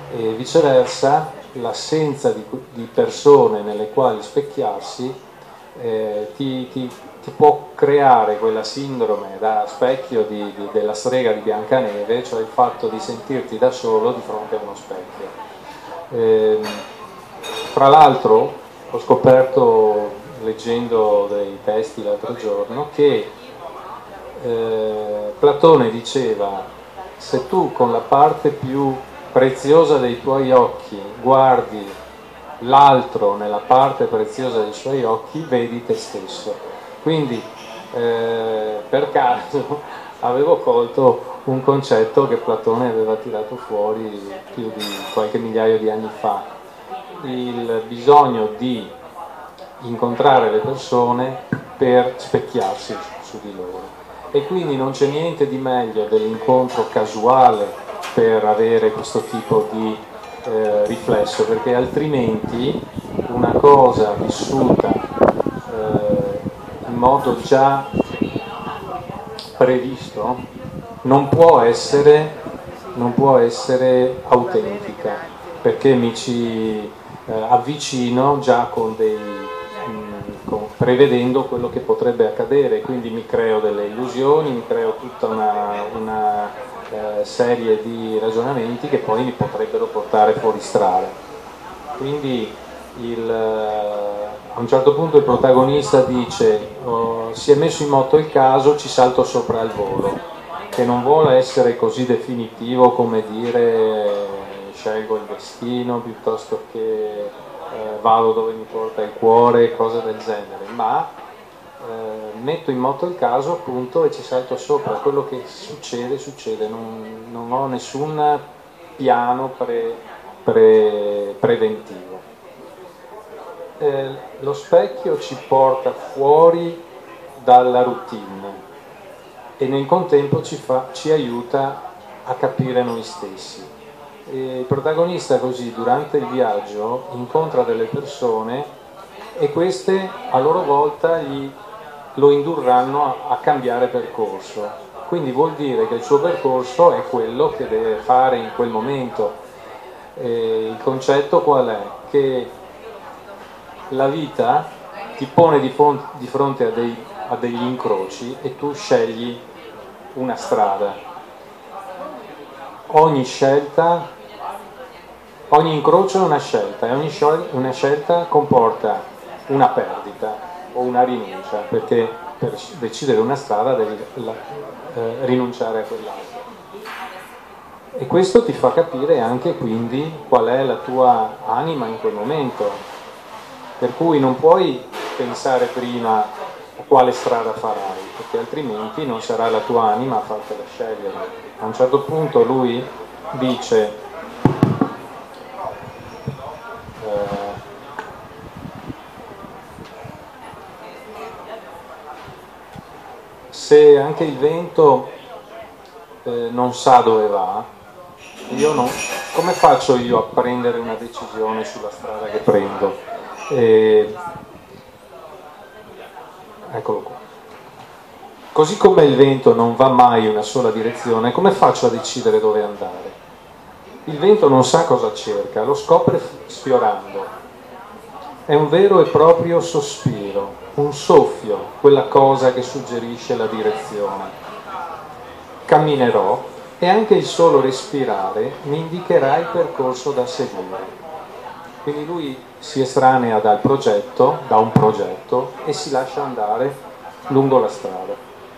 e viceversa l'assenza di persone nelle quali specchiarsi ti può creare quella sindrome da specchio della strega di Biancaneve, cioè il fatto di sentirti da solo di fronte a uno specchio. Fra l'altro ho scoperto, leggendo dei testi l'altro giorno, che Platone diceva: se tu con la parte più preziosa dei tuoi occhi guardi l'altro nella parte preziosa dei suoi occhi, vedi te stesso. Quindi per caso avevo colto un concetto che Platone aveva tirato fuori più di qualche migliaio di anni fa: il bisogno di incontrare le persone per specchiarsi su di loro. E quindi non c'è niente di meglio dell'incontro casuale per avere questo tipo di riflesso, perché altrimenti una cosa vissuta in modo già previsto non può essere autentica, perché mi ci avvicino già prevedendo quello che potrebbe accadere, quindi mi creo delle illusioni, mi creo tutta una serie di ragionamenti che poi mi potrebbero portare fuori strada. Quindi a un certo punto il protagonista dice: si è messo in moto il caso, ci salto sopra al volo, che non vuole essere così definitivo come dire scelgo il destino piuttosto che vado dove mi porta il cuore, cose del genere, ma metto in moto il caso appunto e ci salto sopra. Quello che succede, non ho nessun piano preventivo. Lo specchio ci porta fuori dalla routine e nel contempo ci aiuta a capire noi stessi. Il protagonista così durante il viaggio incontra delle persone e queste a loro volta lo indurranno a cambiare percorso. Quindi vuol dire che il suo percorso è quello che deve fare in quel momento. Il concetto qual è? Che la vita ti pone di fronte a degli incroci e tu scegli una strada. Ogni incrocio è una scelta e una scelta comporta una perdita o una rinuncia, perché per decidere una strada devi rinunciare a quell'altra. E questo ti fa capire anche quindi qual è la tua anima in quel momento. Per cui non puoi pensare prima a quale strada farai, perché altrimenti non sarà la tua anima a fartela scegliere. A un certo punto lui dice: se anche il vento non sa dove va, come faccio io a prendere una decisione sulla strada che prendo? Eccolo qua. Così come il vento non va mai in una sola direzione, come faccio a decidere dove andare? Il vento non sa cosa cerca, lo scopre sfiorando. È un vero e proprio sospiro, un soffio, quella cosa che suggerisce la direzione. Camminerò e anche il solo respirare mi indicherà il percorso da seguire. Quindi lui si estranea da un progetto e si lascia andare lungo la strada.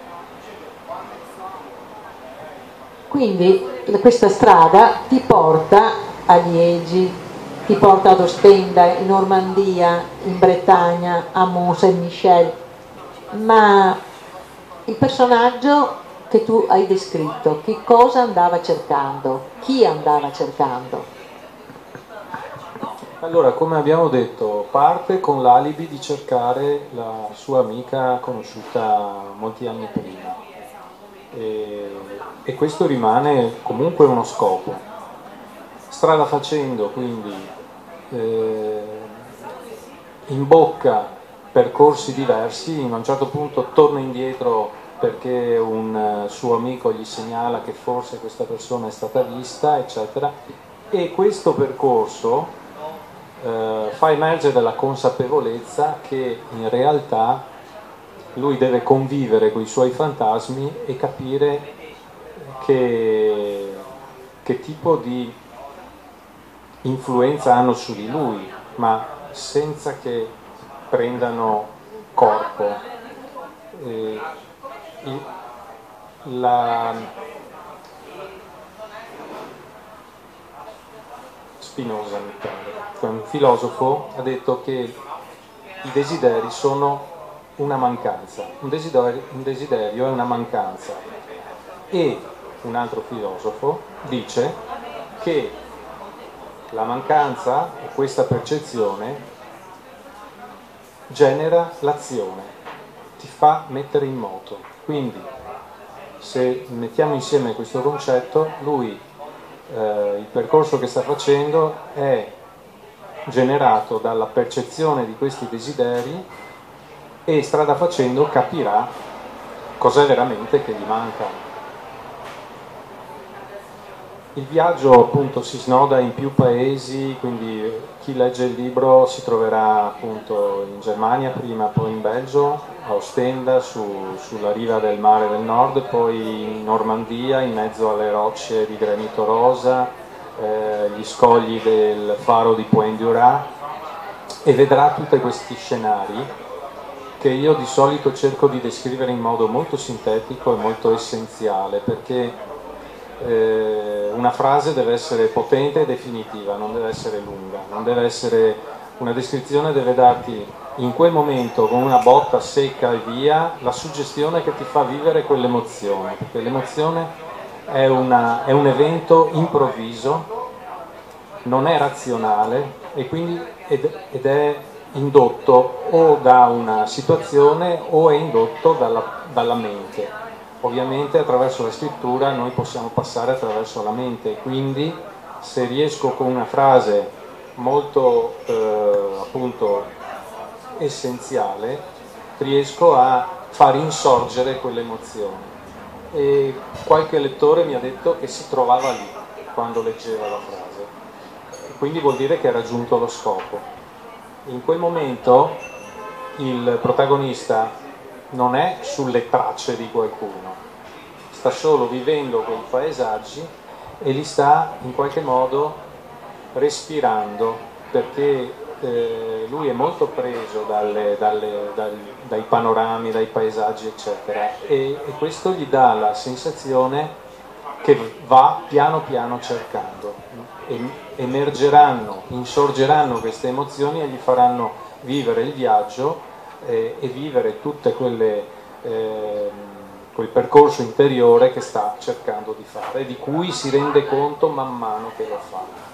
Quindi questa strada ti porta a Liegi, ti porta ad Ostenda, in Normandia, in Bretagna, a Mont Saint-Michel, ma il personaggio che tu hai descritto, che cosa andava cercando? Chi andava cercando? Allora, come abbiamo detto, parte con l'alibi di cercare la sua amica conosciuta molti anni prima e questo rimane comunque uno scopo. Strada facendo, quindi imbocca percorsi diversi, in un certo punto torna indietro perché un suo amico gli segnala che forse questa persona è stata vista, eccetera, E questo percorso fa emergere la consapevolezza che in realtà lui deve convivere con i suoi fantasmi e capire che tipo di influenza hanno su di lui, ma senza che prendano corpo. Spinoza, mi pare, un filosofo, ha detto che i desideri sono una mancanza, un desiderio è una mancanza, e un altro filosofo dice che la mancanza, o questa percezione, genera l'azione, ti fa mettere in moto. Quindi, se mettiamo insieme questo concetto, lui, il percorso che sta facendo è generato dalla percezione di questi desideri e strada facendo capirà cos'è veramente che gli manca. Il viaggio appunto si snoda in più paesi, quindi chi legge il libro si troverà appunto in Germania prima, poi in Belgio, a Ostenda, sulla riva del mare del nord, poi in Normandia, in mezzo alle rocce di granito rosa, gli scogli del faro di Pointe-du-Rat, e vedrà tutti questi scenari che io di solito cerco di descrivere in modo molto sintetico e molto essenziale, perché una frase deve essere potente e definitiva, non deve essere lunga, non deve essere, una descrizione deve darti in quel momento con una botta secca e via la suggestione che ti fa vivere quell'emozione, perché l'emozione è un evento improvviso, non è razionale e quindi ed è indotto o da una situazione o è indotto dalla mente. Ovviamente attraverso la scrittura noi possiamo passare attraverso la mente, quindi se riesco con una frase molto appunto essenziale, riesco a far insorgere quell'emozione. E qualche lettore mi ha detto che si trovava lì quando leggeva la frase, quindi vuol dire che ha raggiunto lo scopo. In quel momento il protagonista non è sulle tracce di qualcuno, sta solo vivendo quei paesaggi e li sta in qualche modo respirando, perché lui è molto preso dai panorami, dai paesaggi eccetera, e questo gli dà la sensazione che va piano piano cercando, emergeranno, insorgeranno queste emozioni e gli faranno vivere il viaggio e vivere tutte quel percorso interiore che sta cercando di fare, di cui si rende conto man mano che lo fa.